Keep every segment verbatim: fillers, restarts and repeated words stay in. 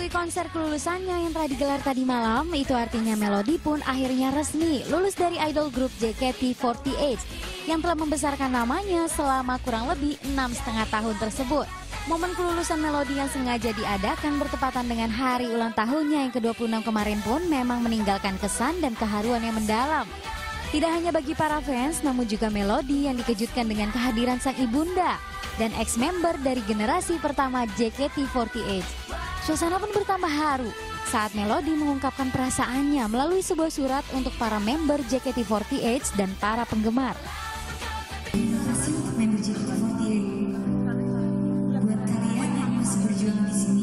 Dari konser kelulusannya yang telah digelar tadi malam, itu artinya Melody pun akhirnya resmi lulus dari idol grup J K T empat delapan yang telah membesarkan namanya selama kurang lebih enam setengah tahun tersebut. Momen kelulusan Melody yang sengaja diadakan bertepatan dengan hari ulang tahunnya yang ke dua puluh enam kemarin pun memang meninggalkan kesan dan keharuan yang mendalam. Tidak hanya bagi para fans, namun juga Melody yang dikejutkan dengan kehadiran sang ibunda dan ex-member dari generasi pertama J K T empat delapan. Suasana pun bertambah haru saat Melody mengungkapkan perasaannya melalui sebuah surat untuk para member J K T empat delapan dan para penggemar. Terima kasih untuk member J K T empat delapan. Buat kalian yang masih berjuang di sini,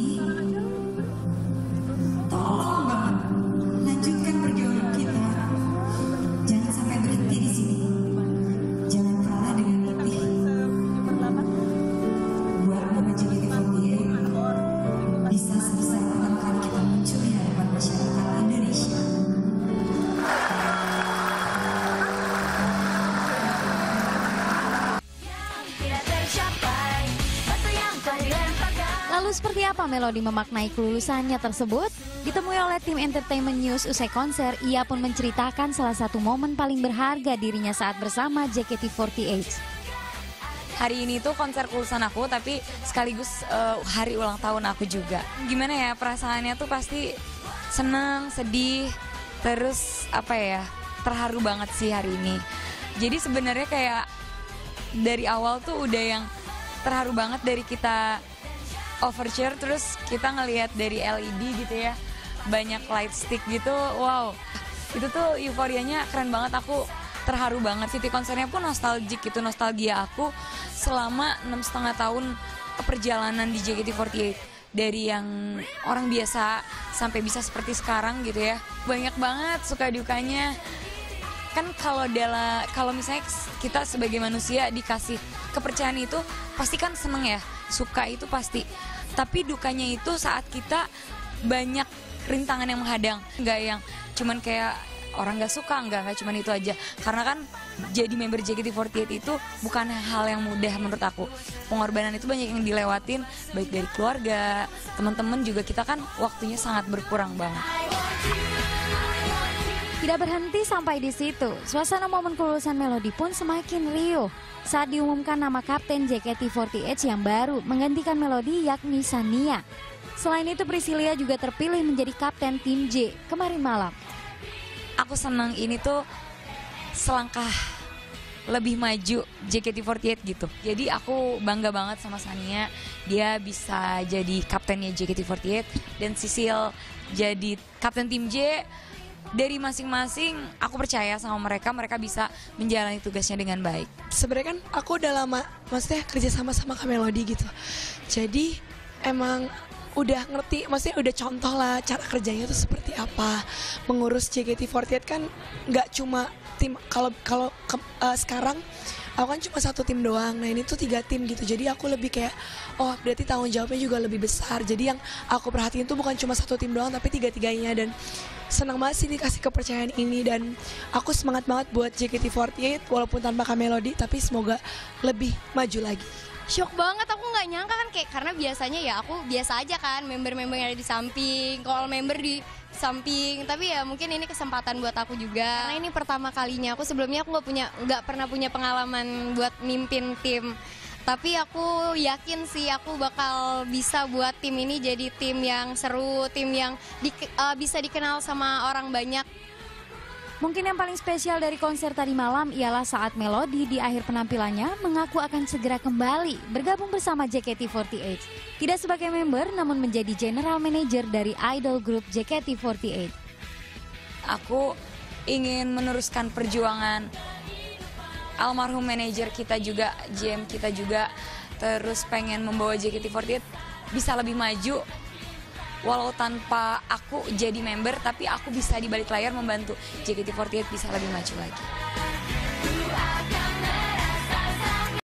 tolong banget lanjutkan perjuangan kita. Jangan sampai berhenti di sini. Jangan kalah dengan mimpi. Buat member J K T empat delapan, bisa sebesar pertama kali kita muncul di hadapan masyarakat Indonesia. Lalu seperti apa Melody memaknai kelulusannya tersebut? Ditemui oleh tim Entertainment News usai konser, ia pun menceritakan salah satu momen paling berharga dirinya saat bersama J K T empat delapan. Hari ini tuh konser kelulusan aku, tapi sekaligus uh, hari ulang tahun aku juga. Gimana ya, perasaannya tuh pasti senang, sedih, terus apa ya, terharu banget sih hari ini. Jadi sebenarnya kayak dari awal tuh udah yang terharu banget dari kita overture, terus kita ngelihat dari L E D gitu ya, banyak light stick gitu, wow. Itu tuh euforianya keren banget, aku terharu banget. City konsernya pun nostalgic gitu, nostalgia aku selama enam setengah tahun perjalanan di J K T empat delapan. Dari yang orang biasa sampai bisa seperti sekarang gitu ya. Banyak banget suka dukanya. Kan kalau dalam kalau misalnya kita sebagai manusia dikasih kepercayaan itu pasti kan seneng ya, suka itu pasti. Tapi dukanya itu saat kita banyak rintangan yang menghadang, nggak yang cuman kayak orang nggak suka, nggak nggak cuman itu aja. Karena kan jadi member J K T empat delapan itu bukan hal yang mudah menurut aku. Pengorbanan itu banyak yang dilewatin, baik dari keluarga, teman-teman juga, kita kan waktunya sangat berkurang banget. Tidak berhenti sampai di situ, suasana momen kelulusan Melody pun semakin riuh saat diumumkan nama kapten J K T empat delapan yang baru menggantikan Melody, yakni Shania. Selain itu, Priscilia juga terpilih menjadi kapten tim J kemarin malam. Aku senang ini tuh selangkah lebih maju J K T empat delapan gitu. Jadi aku bangga banget sama Shania, dia bisa jadi kaptennya J K T empat delapan dan Sisil jadi kapten tim J. Dari masing-masing aku percaya sama mereka, mereka bisa menjalani tugasnya dengan baik. Sebenarnya kan aku udah lama, maksudnya kerja sama sama Kak Melody gitu. Jadi emang udah ngerti, maksudnya udah contoh lah cara kerjanya tuh seperti apa. Mengurus J K T empat delapan kan nggak cuma tim, kalau kalau uh, sekarang aku kan cuma satu tim doang, nah ini tuh tiga tim gitu. Jadi aku lebih kayak, oh berarti tanggung jawabnya juga lebih besar. Jadi yang aku perhatiin tuh bukan cuma satu tim doang, tapi tiga-tiganya. Dan senang banget sih dikasih kepercayaan ini, dan aku semangat banget buat J K T empat delapan walaupun tanpa Kak Melody, tapi semoga lebih maju lagi. Shock banget, aku nggak nyangka kan, kayak karena biasanya ya aku biasa aja kan, member-member yang ada di samping, kalau member di samping, tapi ya mungkin ini kesempatan buat aku juga. Karena ini pertama kalinya aku, sebelumnya aku nggak punya nggak pernah punya pengalaman buat mimpin tim. Tapi aku yakin sih aku bakal bisa buat tim ini jadi tim yang seru, tim yang di, uh, bisa dikenal sama orang banyak. Mungkin yang paling spesial dari konser tadi malam ialah saat Melody di akhir penampilannya mengaku akan segera kembali bergabung bersama J K T empat delapan. Tidak sebagai member, namun menjadi general manager dari idol group J K T empat delapan. Aku ingin meneruskan perjuangan almarhum manajer kita juga, G M kita juga, terus pengen membawa J K T empat delapan bisa lebih maju. Walau tanpa aku jadi member, tapi aku bisa di balik layar membantu J K T empat delapan bisa lebih maju lagi.